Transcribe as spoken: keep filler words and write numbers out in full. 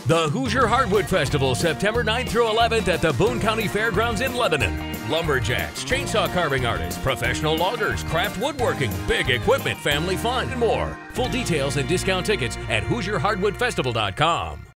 The Hoosier Hardwood Festival, September ninth through eleventh at the Boone County Fairgrounds in Lebanon. Lumberjacks, chainsaw carving artists, professional loggers, craft woodworking, big equipment, family fun, and more. Full details and discount tickets at Hoosier Hardwood Festival dot com.